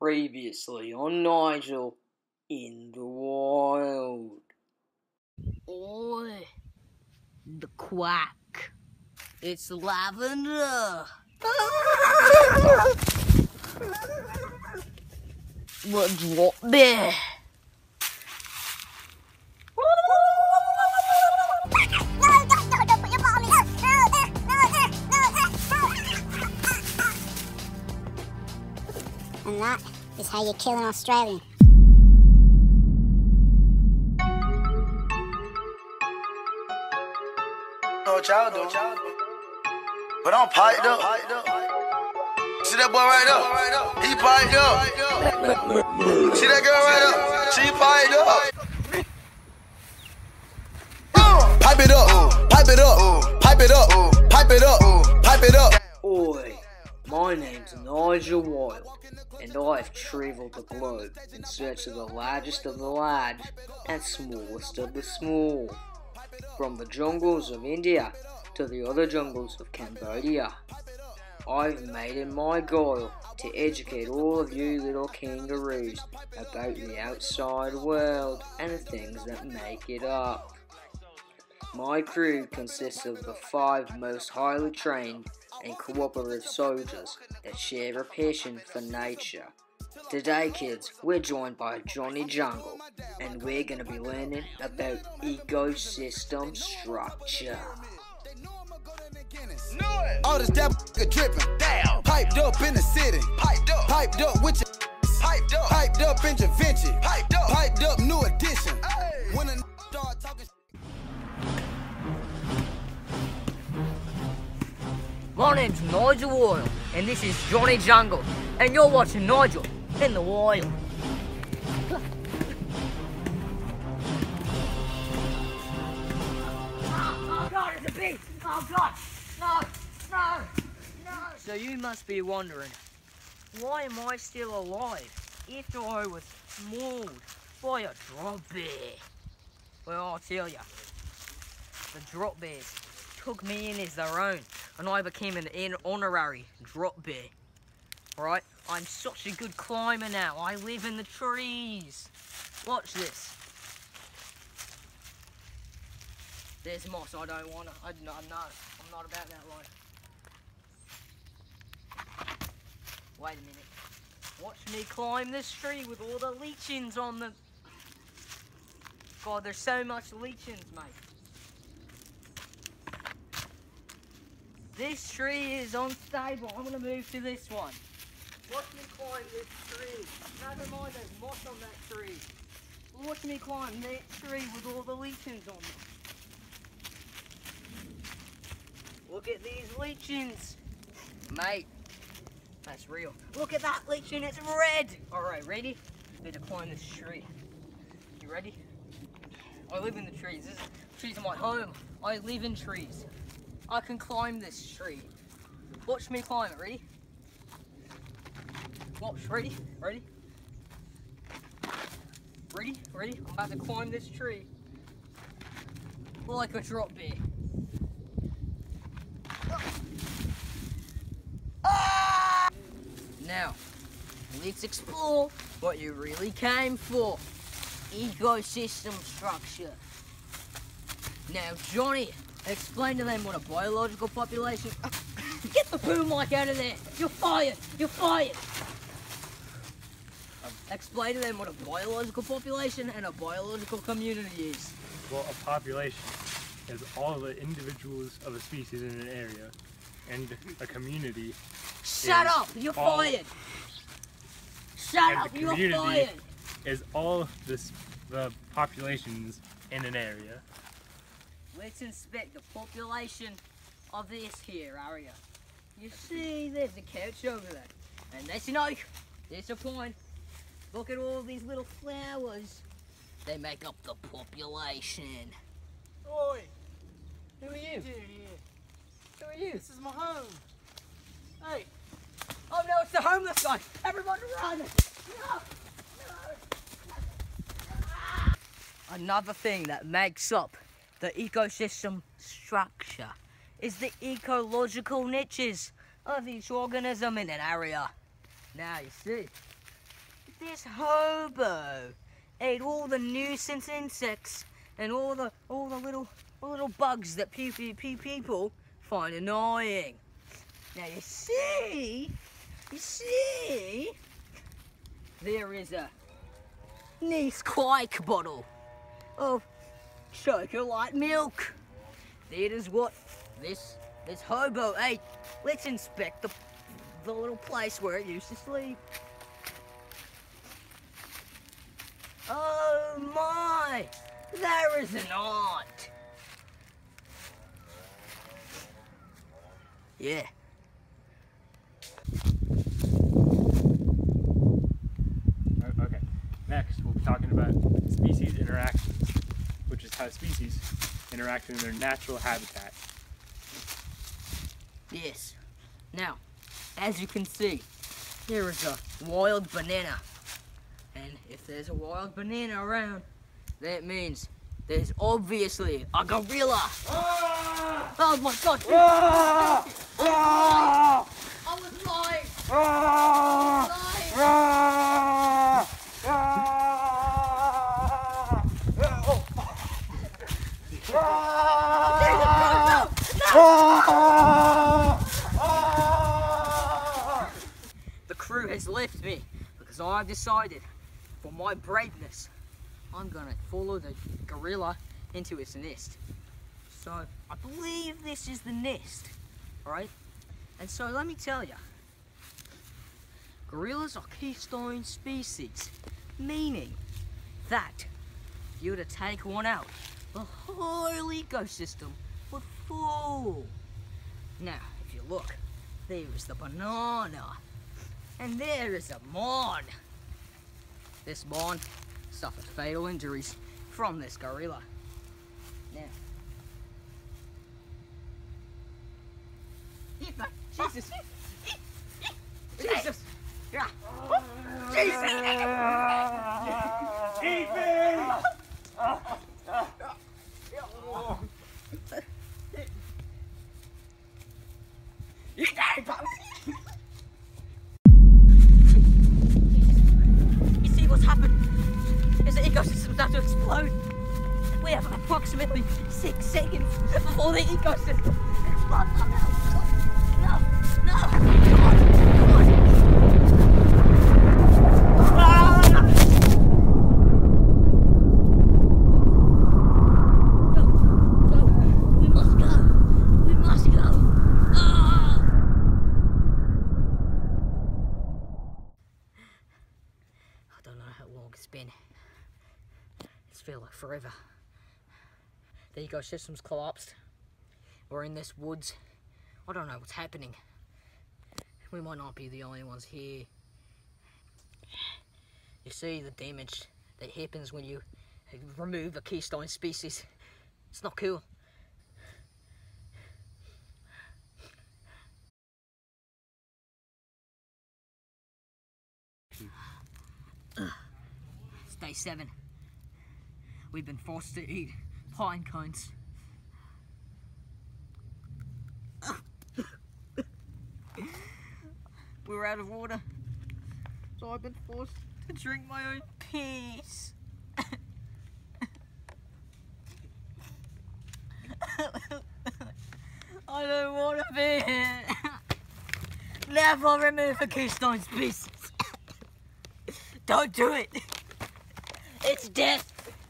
Previously on Nigel in the Wild. Oi, the quack. It's lavender. The drop bear. And that is how you kill an Australian. Know what y'all do. But I'm piped up. See that boy right there? He piped up. See that girl right there? She piped up. Pipe it up. Pipe it up. Pipe it up. Pipe it up. Pipe it up. Oi, my name's Nigel Wild, and I've travelled the globe in search of the largest of the large and smallest of the small. From the jungles of India to the other jungles of Cambodia. I've made it my goal to educate all of you little kangaroos about the outside world and the things that make it up. My crew consists of the 5 most highly trained and cooperative soldiers that share a passion for nature. Today, kids, we're joined by Johnny Jungle, and we're going to be learning about ecosystem structure. All this dab dripping. Damn. Piped up in the city. Piped up. Piped up with your. Piped up. Piped up intervention. Piped up. Piped up new edition. Hey. When a start talking. My name's Nigel Wild, and this is Johnny Jungle, and you're watching Nigel in the Wild. Oh God, it's a beast! Oh God! No! So you must be wondering, why am I still alive after I was mauled by a drop bear? Well, I'll tell you, the drop bears took me in as their own, and I became an honorary drop bear. Right? I'm such a good climber now. I live in the trees. Watch this. There's moss I don't want to. No, I'm not about that life. Wait a minute. Watch me climb this tree with all the lichens on them. God, there's so much lichens, mate. This tree is unstable. I'm going to move to this one. Watch me climb this tree. Never mind, there's moss on that tree. Watch me climb that tree with all the lichens on them. Look at these lichens. Mate, that's real. Look at that lichen, it's red. Alright, ready? Need to climb this tree. You ready? I live in the trees. Trees are my home. I live in trees. I can climb this tree. Watch me climb it, ready? Watch, ready? Ready? Ready? Ready? I'm about to climb this tree. Like a drop bear. Ah! Now, let's explore what you really came for. Ecosystem structure. Now, Johnny, explain to them what a biological population... Get the boom mic out of there! You're fired! You're fired! Explain to them what a biological population and a biological community is. Well, a population is all the individuals of a species in an area, and a community. Shut up! You're fired! Shut up! You're fired! Is all the populations in an area. Let's inspect the population of this here area. You see, there's a couch over there. And that's there's a point. Look at all these little flowers. They make up the population. Oi! Who are you? Who are you? This is my home. Hey! Oh no, it's the homeless guy! Everybody run! No! Another thing that makes up the ecosystem structure is the ecological niches of each organism in an area. Now you see, this hobo ate all the nuisance insects and all the little bugs that people find annoying. Now you see, there is a nice quake bottle of chocolate milk. That is what this hobo ate. Let's inspect the little place where it used to sleep. Oh my! There is an aunt! Yeah. Okay, next we'll be talking about species interactions, which is how species interact in their natural habitat. Yes. Now, as you can see, there is a wild banana. And if there's a wild banana around, that means there's obviously a gorilla. Ah! Oh my god! Ah! Ah! I was lying! Ah! The crew has left me because I've decided, for my braveness, I'm gonna follow the gorilla into its nest. So I believe this is the nest, right? And so let me tell you, gorillas are keystone species, meaning that if you were to take one out, the whole ecosystem would fall. Now, if you look, there is the banana, and there is a mon. This mon suffered fatal injuries from this gorilla. Now, Jesus! Jesus! Yeah. Jesus! You see what's happened? Is the ecosystem about to explode? We have approximately 6 seconds before the ecosystem explodes. No, no, come on, come on. We must go. We must go. I don't know how long it's been. It's felt like forever. The ecosystem's collapsed. We're in this woods. I don't know what's happening. We might not be the only ones here. You see the damage that happens when you remove a keystone species. It's not cool. It's day 7. We've been forced to eat pine cones. We were out of water, so I've been forced to drink my own piss. I don't want to be here. Never remove a keystone species. Don't do it. It's death.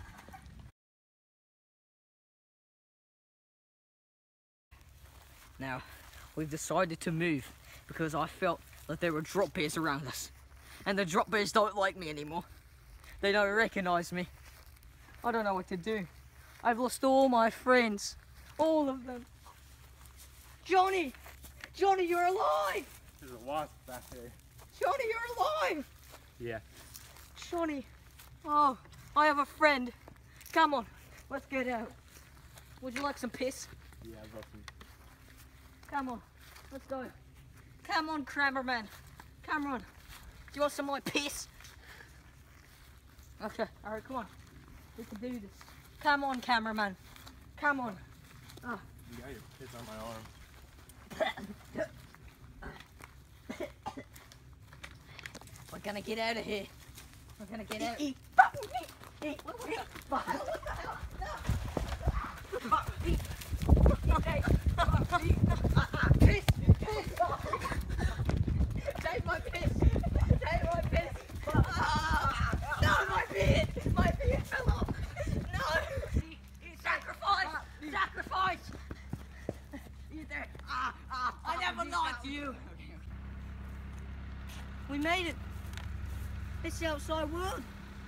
Now, we've decided to move because I felt that there were drop bears around us. And the drop bears don't like me anymore. They don't recognize me. I don't know what to do. I've lost all my friends. All of them. Johnny! Johnny, you're alive! There's a wasp back there. Johnny, you're alive! Yeah. Johnny, oh, I have a friend. Come on, let's get out. Would you like some piss? Yeah, I've got some. Come on, let's go. Come on, cameraman. Cameron, do you want some of my piss? Okay, alright, come on. We can do this. Come on, cameraman. Come on. Oh. You got your piss on my arm. We're gonna get out of here. We're gonna get out. Eat. What the hell? Piss. Take my piss. Take my piss. No, my beard fell off. No. Sacrifice. Sacrifice. You there? I never lied to you. We made it. It's the outside world.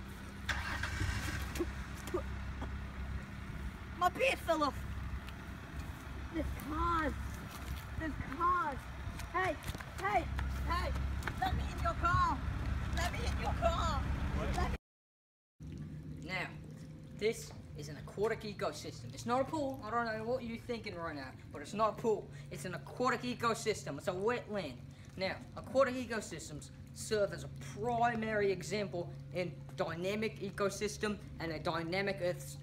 My beard fell off. There's cars. There's cars. Hey. Let me in your car. Let me in your car. Now, this is an aquatic ecosystem. It's not a pool. I don't know what you're thinking right now, but it's not a pool. It's an aquatic ecosystem. It's a wetland. Now, aquatic ecosystems serve as a primary example in dynamic ecosystem and a dynamic earth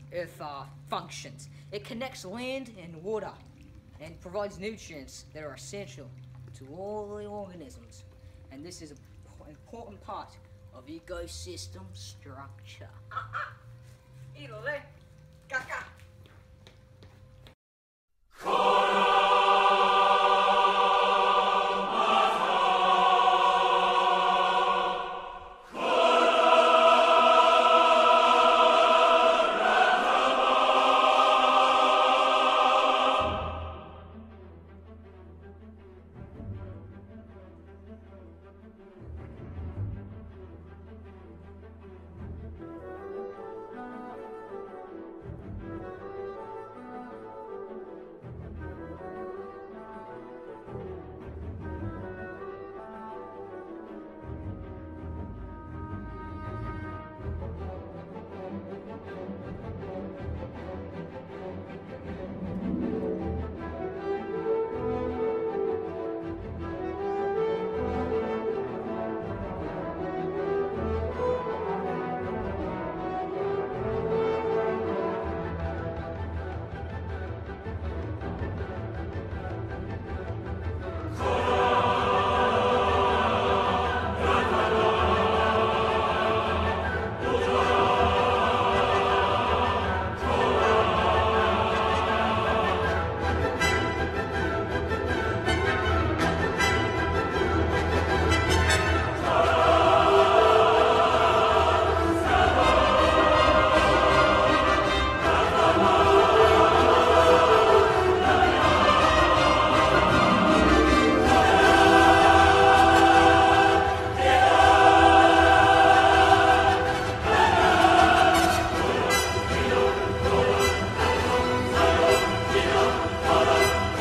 functions. It connects land and water and provides nutrients that are essential to all the organisms. And this is an important part of ecosystem structure.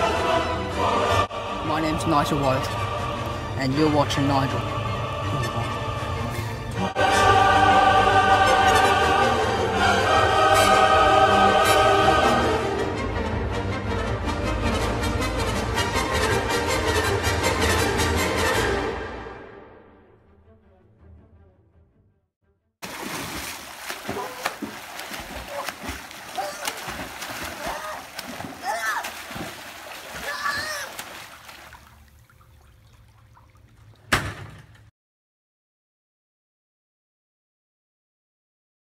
My name's Nigel Woad, and you're watching Nigel.